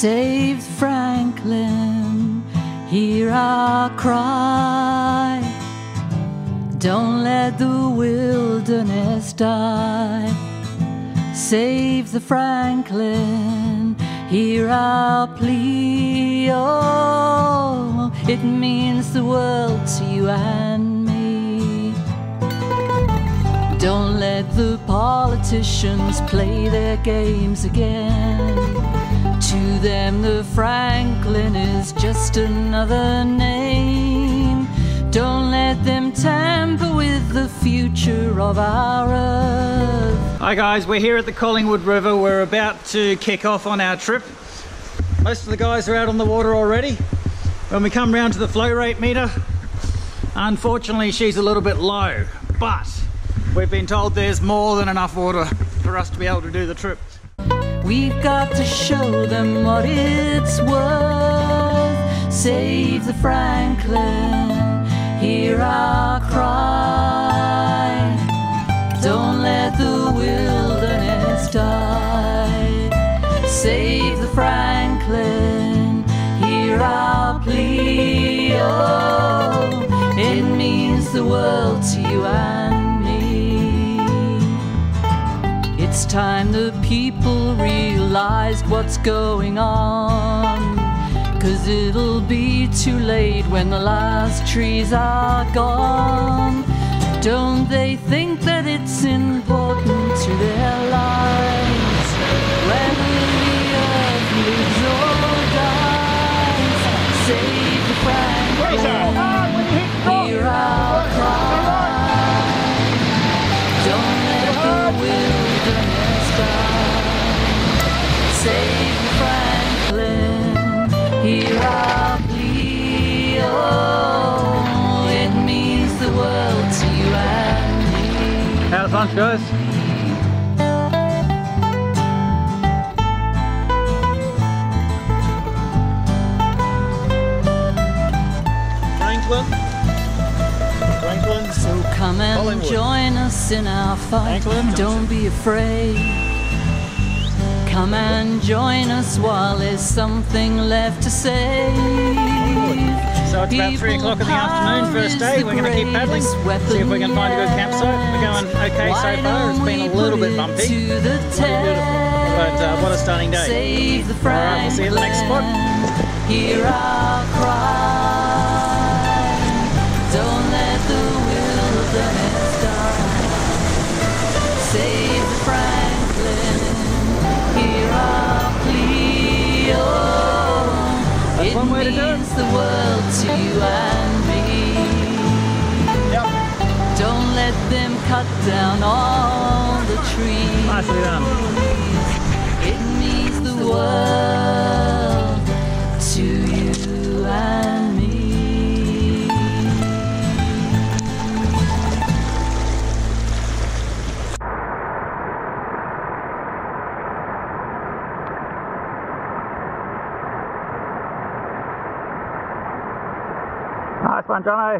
Save Franklin, hear our cry. Don't let the wilderness die. Save the Franklin, hear our plea. Oh, it means the world to you and me. Don't let the politicians play their games again. To them the Franklin is just another name. Don't let them tamper with the future of our earth. Hi guys, we're here at the Collingwood River. We're about to kick off on our trip. Most of the guys are out on the water already. When we come round to the flow rate meter, unfortunately she's a little bit low, but we've been told there's more than enough water for us to be able to do the trip. We've got to show them what it's worth. Save the Franklin, hear our cry. Don't let the wilderness die. Save the Franklin, hear our plea. Oh, it means the world to you and me. It's time the people realized what's going on, 'cause it'll be too late when the last trees are gone. Don't they think that it's important to their lives, whether the earth lives or dies? Save the Franklin, hear our cry. Don't let the wilderness die. Save the Franklin, hear our plea. Oh, it means the world to you and me. How's lunch, guys? Franklin. So come and Collingwood. join us in our fight. Franklin. Don't be afraid. Come and join us while there's something left to say. So it's about 3 o'clock in the afternoon, first day. We're going to keep paddling, see if we can find a good campsite. We're going okay so far. It's been a little bit bumpy, but what a stunning day. Save the Alright, we'll see you at the next spot. Hear our cry. Don't let the wilderness die. Save the Franklin, hear our plea. Oh, That's one way to do it. means the world to you and me. Yep. Don't let them cut down all the trees. Nicely done. It means the world to you and me. Nice one, Jono.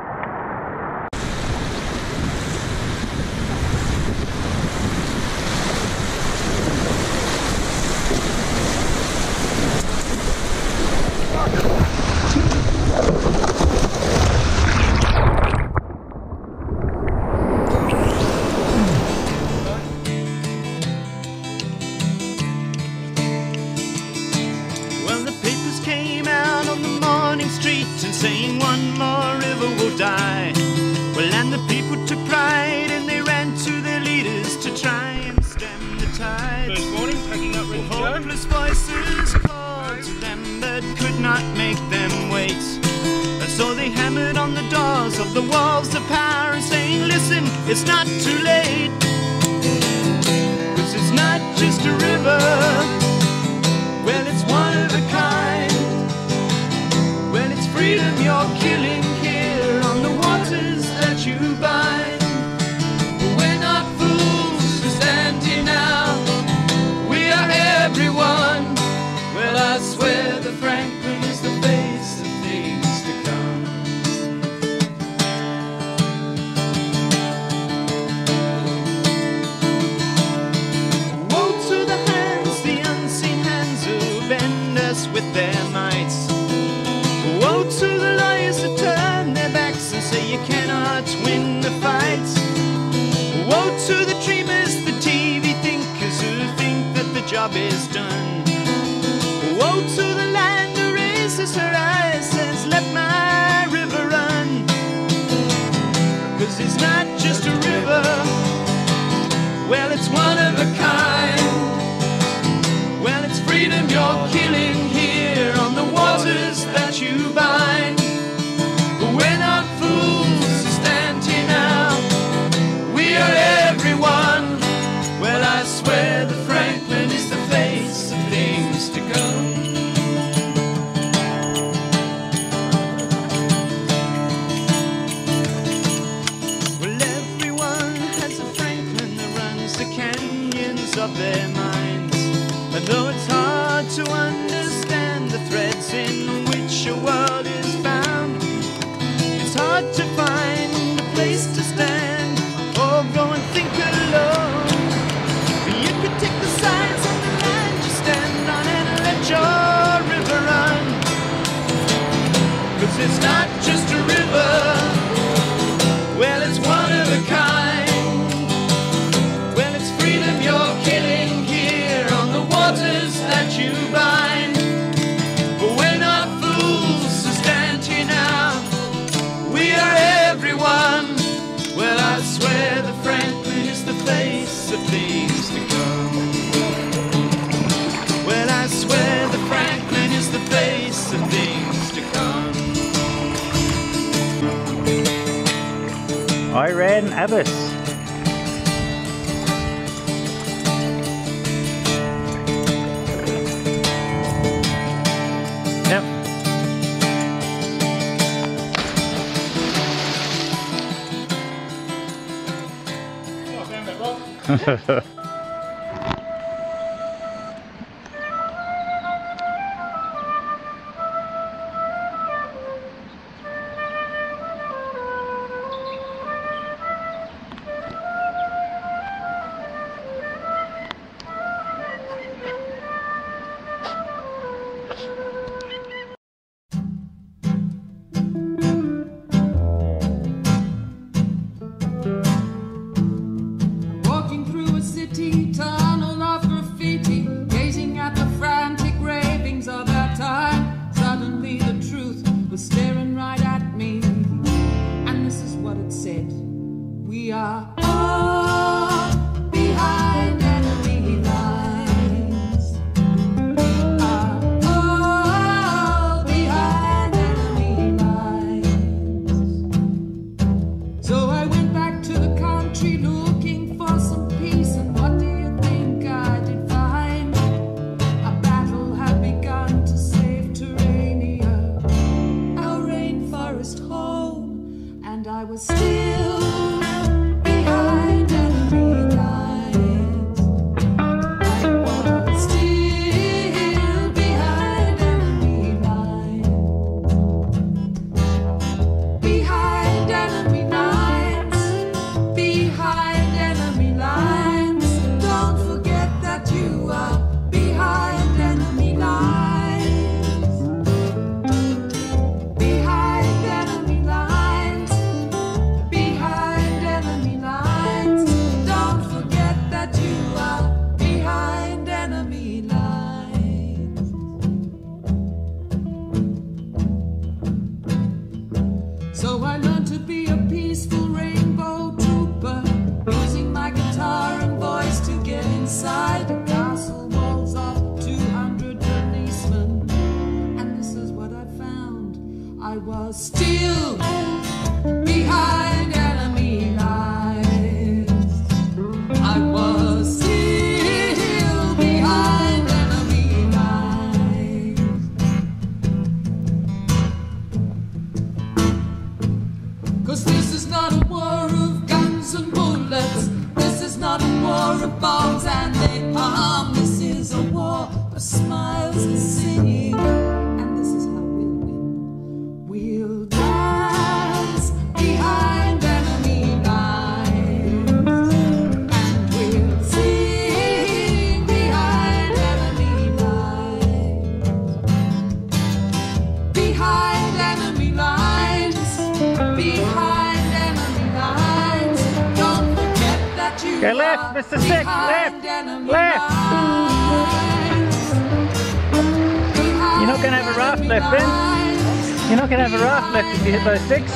Well, the papers came out on the morning street and saying one more river will die. Well, and the people took pride and they ran to their leaders to try and stem the tide. First morning, packing up, ready to go. Hopeless voices called to them that could not make them wait. And so they hammered on the doors of the walls of power and saying, listen, it's not too late. 'Cause it's not just a river. Well, it's one of a kind. Well, it's freedom you're killing here on the waters that you bind. But we're not fools to stand here now. We are everyone. Well, I swear the Franklin is the face of things to come. to the dreamers, the TV thinkers who think that the job is done. Woe to the land who raises her eyes, says, let my river run. 'Cause it's not just a river, well, it's one of a kind. Well, it's freedom you're killing here on the waters that you bind. But we're not fools to stand here now. We are everyone. Well, I swear the Franklin is the face of things to come. Well, everyone has a Franklin that runs the canyons of their minds. And though it's hard to understand the threads in which a world is bound, it's hard to find a place to stand or go and think alone. But you can take the signs on the land you stand on and let your river run. 'Cause it's not just a river, well, it's one of a kind. Well, it's freedom you're killing here on the waters that you bind. But we're not fools to stand here now. We are everyone. Well, I swear the Franklin is the face of things to come. Well, I swear the Franklin is the face of things to come. I ran Abbas. Yep. Oh, I found that rock. Walking through a city tunnel of graffiti, gazing at the frantic ravings of our time. Suddenly the truth was staring right at me, and this is what it said: we are all behind enemy lines. We are all behind enemy lines. So I went back to the country looking for some peace, and what do you think I did find? A battle had begun to save Terrania, our rainforest home, and I was still behind enemy lines. I was still behind enemy lines. Behind enemy lines, behind enemy lines. Don't forget that you are behind enemy lines. Behind enemy lines, behind enemy lines. Don't forget that you are behind enemy lines. So I learned to be a peaceful rainbow trooper, using my guitar and voice to get inside the castle walls of 200 policemen. And this is what I found: I was still behind enemy lines. I was still behind enemy lines. 'Cause this is not a war of guns and bullets. This is not a war of bombs and napalm. This is a war of smiles and singing. And this is how we'll win. We'll dance behind enemy lines. And we'll sing behind enemy lines. Behind enemy lines. Behind enemy lines. Don't forget that that you Go left, are Mr. Stick, behind left, enemy left. lines. You're not going to have a raft left then. You're not going to have a raft left if you hit those sticks.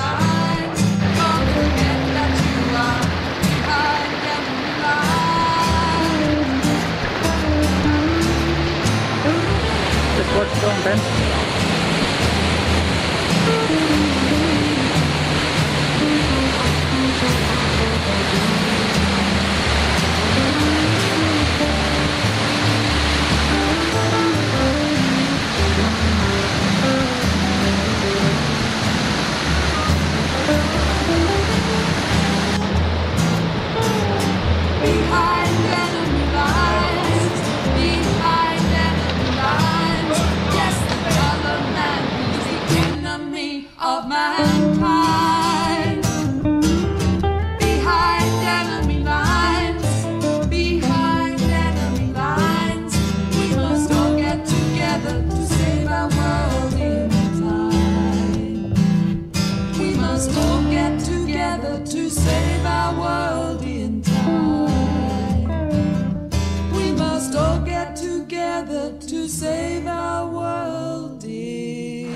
Just watch it on, Ben. Behind enemy lines, behind enemy lines. Yes, the color man is the enemy of mankind. Behind enemy lines, behind enemy lines. We must all get together to save our world in time. We must all get together to save our world in time. We must all get together to save our world, dear.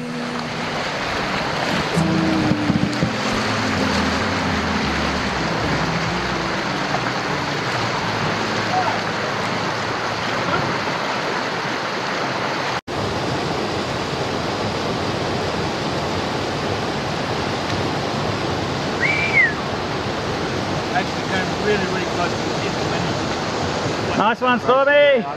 Actually came really, really close to the tip when Nice one, Stormy.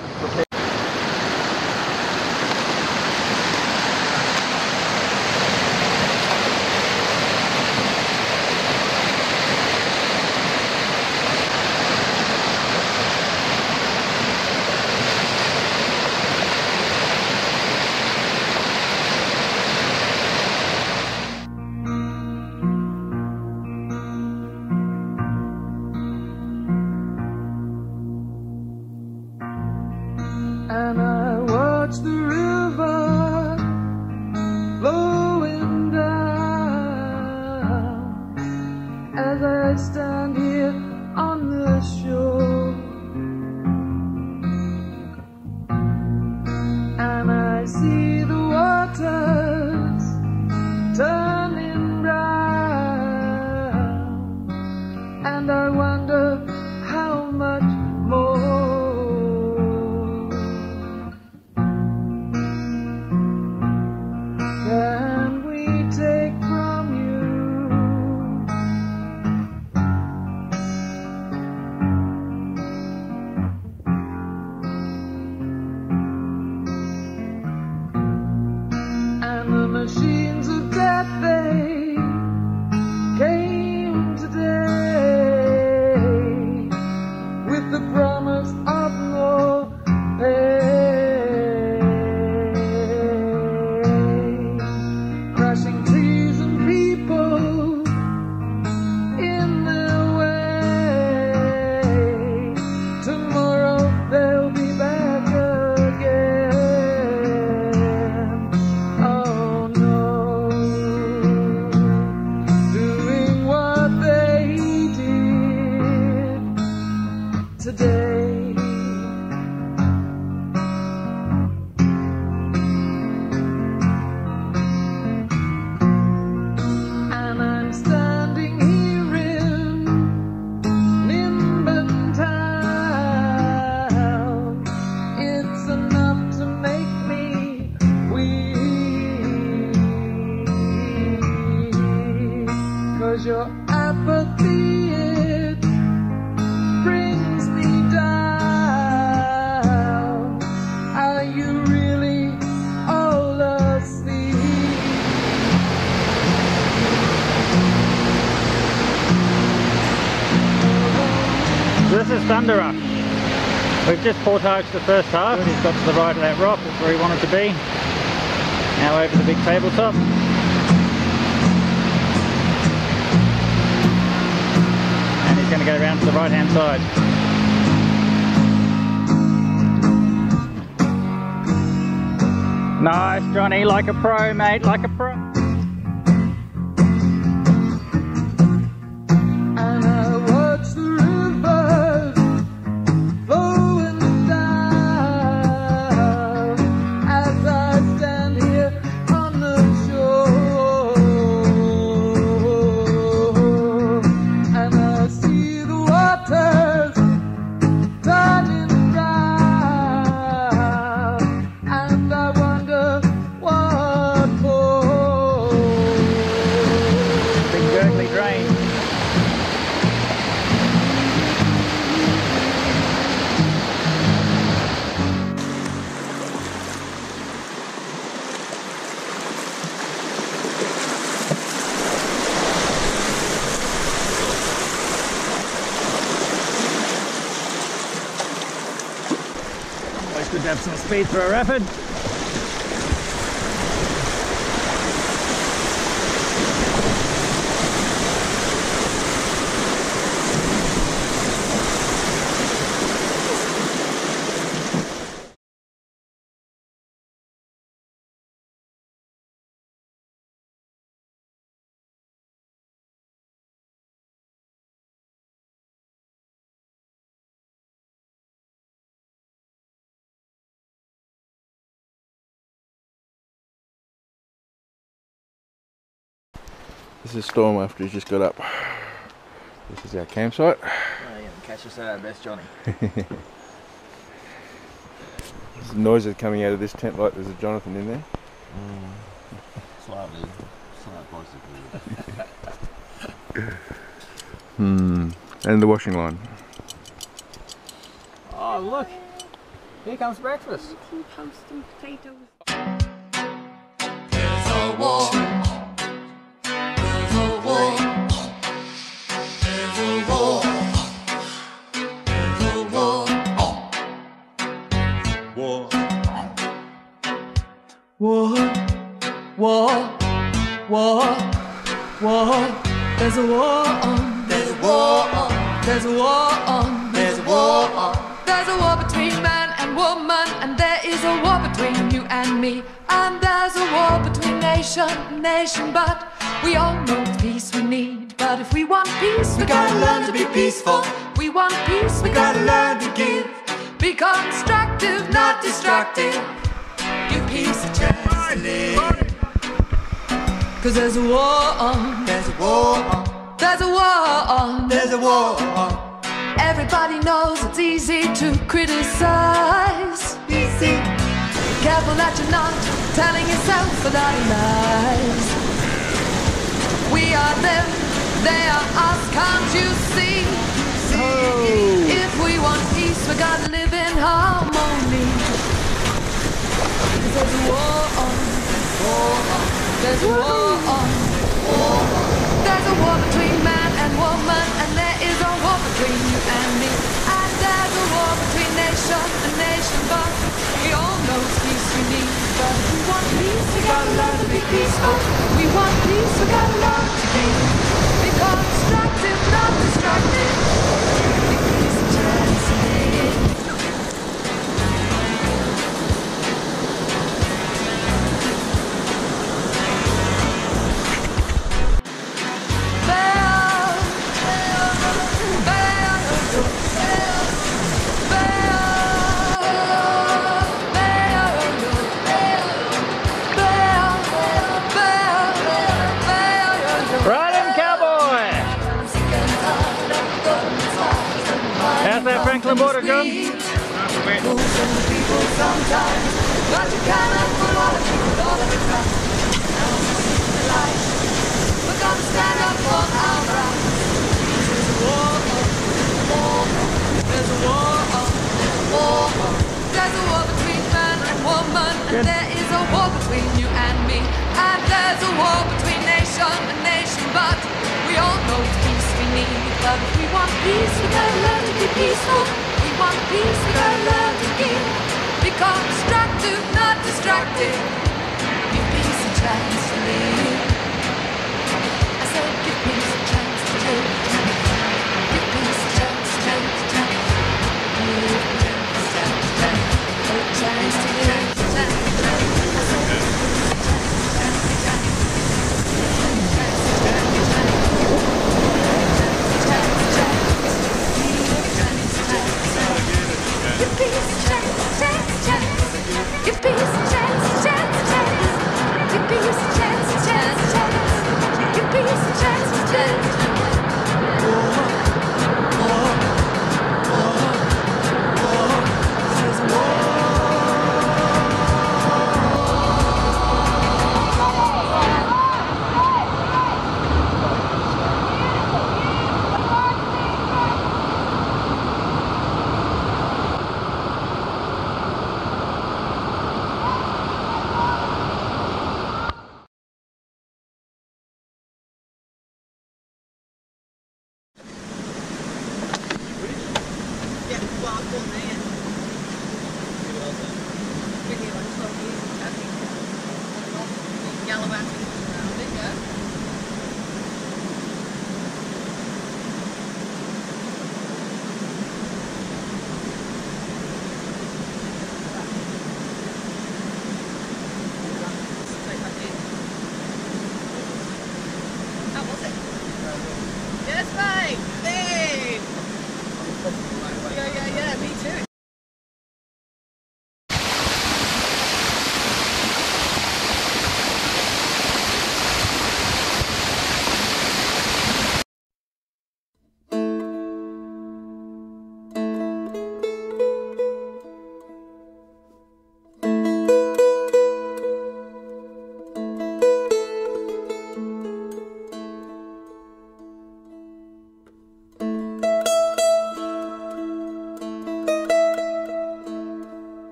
And I watch the river flowing down as I stand here on the shore, and I see the waters turning brown, and I wonder how much more can we take from you? And the machines of death, they came today with the promise of more pay, crushing trees and people in their way. Tomorrow they'll be back again. Oh no, doing what they did today. And I'm standing here in Nimbin town. It's enough to make me weep, 'cause your apathy, it brings me down. Are you really all asleep? This is Thunder Rush. We've just portaged the first half. He's got to the right of that rock, that's where he wanted to be. Now over the big tabletop. And he's going to go around to the right hand side. Nice, Johnny, like a pro, mate, like a pro. And I watch the river Good to have some speed for a rapid. This is Storm after he's just got up. This is our campsite. Oh, you're gonna catch us at our best, Johnny. There's noises coming out of this tent like there's a Jonathan in there. Slightly positive. And the washing line. Oh, look! Here comes breakfast. Toast and potatoes. There's a war. There's a war. There's a war. There's a war. War. War, war, war, war. There's a war on. There's a war on. There's a war on. There's a war on. There's a war between man and woman, and there is a war between you and me, and there's a war between nation and nation. But we all know it's peace we need. But if we want peace, we gotta learn to be peaceful. We want peace, we gotta learn to give. Be constructive, not destructive. Give peace a chance to live. 'Cause there's a war on. There's a war on. There's a war on. There's a war on. Everybody knows it's easy to criticize. Easy. Careful that you're not telling yourself a lot of lies. We are them, they are us, can't you see? If we want peace, we gotta live in harmony. 'Cause there's a war on. There's a war on. There's a war between man and woman, and there is a war between you and me. And there's a war between nation and nation, but we all know it's peace we need. But if we want peace, we gotta learn to be peaceful. We want peace, we gotta learn to be constructive, not destructive. Give peace a chance to live. Right in, cowboy! How's that Franklin border, John? But you cannot put all of it all of the time. We're gonna stand up for our rights. There's a war on. There's a war on. There's a war between man and woman, and there is a war between you and me. And there's a war between nation and nation, but we all know it's peace we need. But if we want peace, we gotta learn to be peaceful. We want peace, we gotta learn to give. Be constructive, not destructive. Give peace a chance to live. I said give peace a chance to live. Give peace a chance to live. Give peace a chance to live. A chance to live. A chance to live. I said give peace a chance to live. Give peace a chance, chance, chance. Give peace a chance, chance, chance. Give peace a chance, chance, chance. Give peace a chance, chance, Yeah, well, I'm man.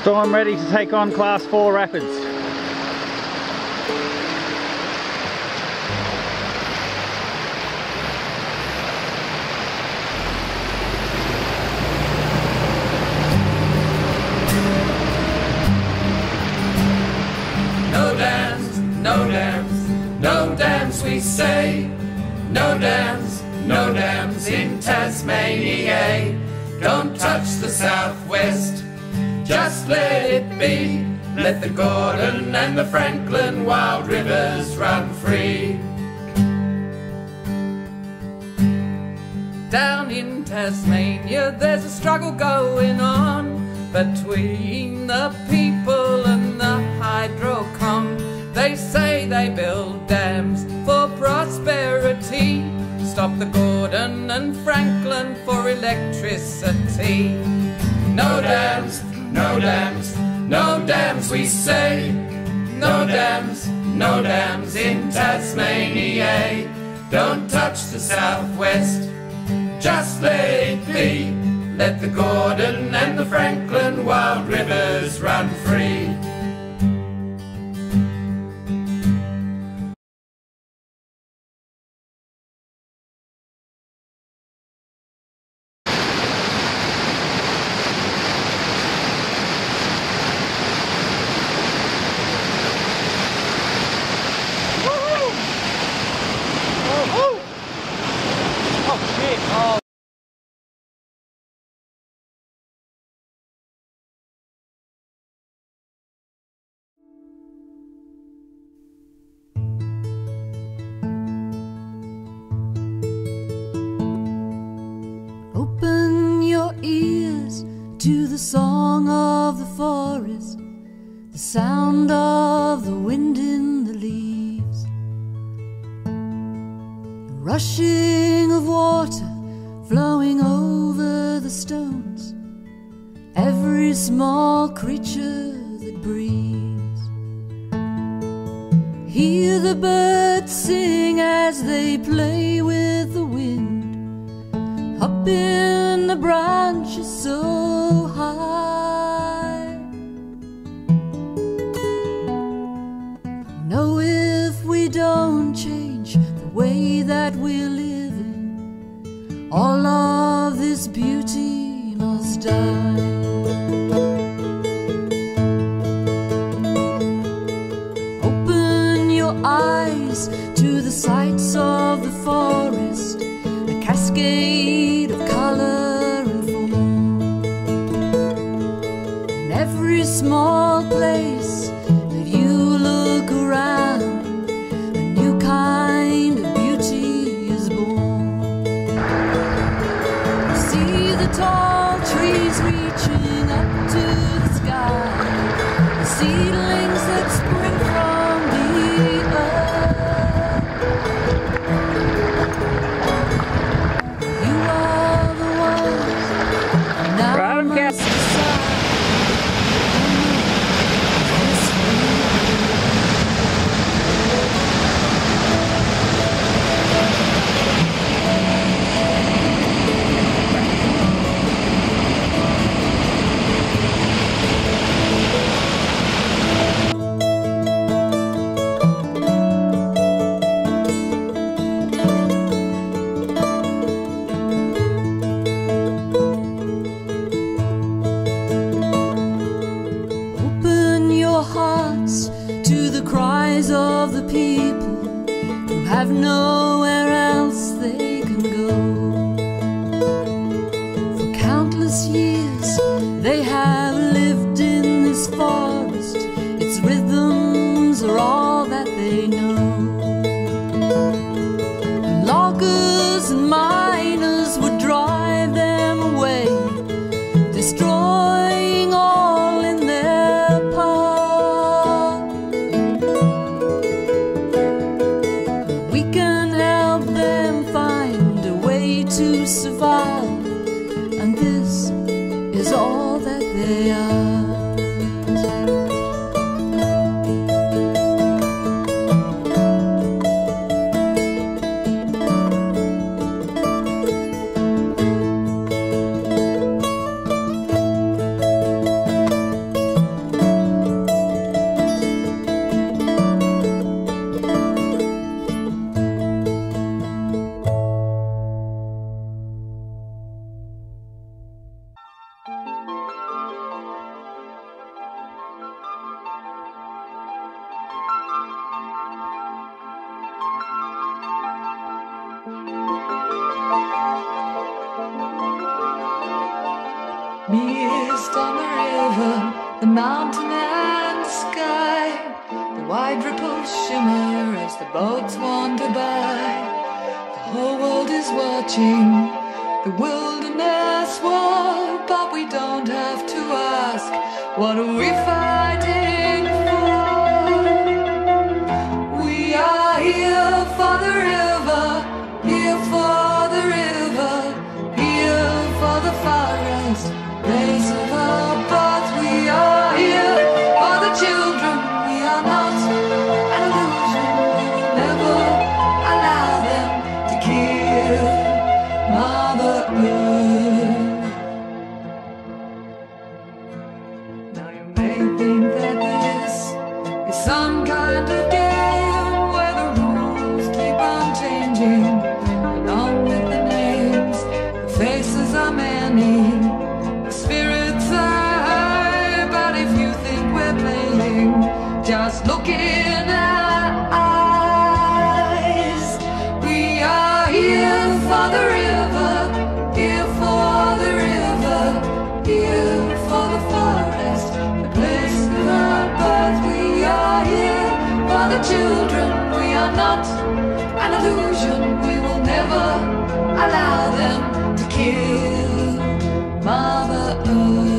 So I'm ready to take on Class 4 rapids. No dams, no dams, no dams we say. No dams in Tasmania. Don't touch the southwest, just let it be. Let the Gordon and the Franklin wild rivers run free. Down in Tasmania there's a struggle going on between the people and the hydrocom. They say they build dams for prosperity, stop the Gordon and Franklin for electricity. No dams, no dams, no dams we say. No dams in Tasmania. Don't touch the southwest, just let it be. Let the Gordon and the Franklin wild rivers run free. Open your ears to the song of the forest, the sound of the wind in the leaves, the rushing of water flowing over the stones, every small creature that breathes. Hear the birds sing as they play with the wind, up in the branches so high. Know if we don't change the way that we're living, all of this beauty must die. Open your eyes to the sights of the forest, a cascade of color and form. In every small place that you look around, a new kind of beauty is born. You see the tall trees reaching up to the sky, the seedlings that spring from the earth. You are the ones now must decide. Yes, open your hearts to the cries of the people who have nowhere else they can go. For countless years they have lived in this forest, its rhythms are all that they know. And loggers and miners would drive them away, destroying all in their path. We can help them find a way to survive, and this is all that they are. Mist on the river, the mountain and the sky, the wide ripples shimmer as the boats wander by. The whole world is watching the wilderness war, but we don't have to ask, what are we fighting for? We are here for the river, here for the river, here for the forest, place of our birth. We are here for the children, we are not an illusion. We will never allow them to kill Mother Earth. Now you may think that this is some kind of game where the rules keep on changing, along with the names. The faces are many, the spirits are high, but if you think we're playing, just look in our eyes. We are here for the river, here for the river, here for the forest, the place of our birth. We are here for the children, we are not an illusion. We will never allow them to kill Mother Earth.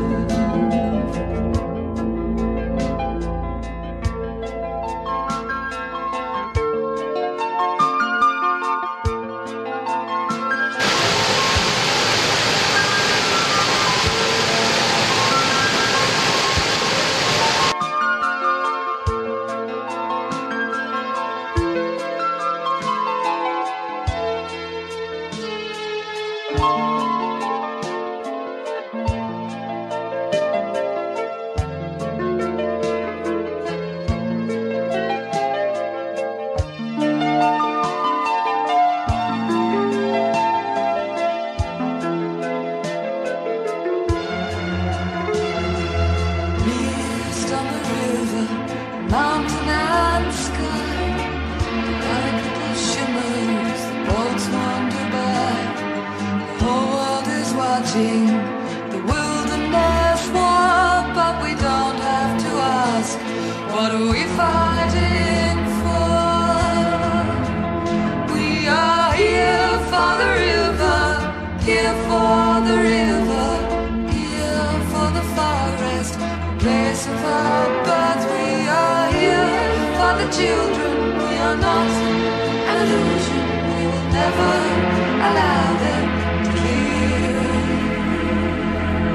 Mist on the river, mountain and sky, like little shimmers, the boats wander by. The whole world is watching the wilderness war, but we don't have to ask, what are we fighting for? We are here for the river, here for the river, here for the forest, place of our birth. We are here for the children, we are not an illusion. We will never allow them to kill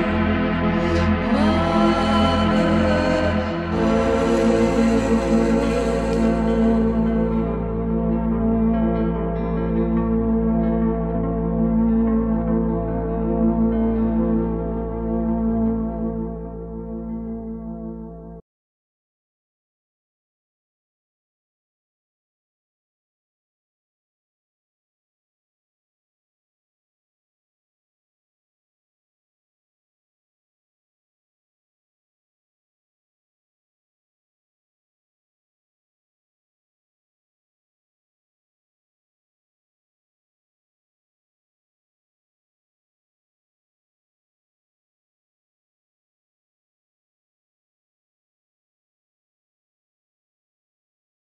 Mother Earth.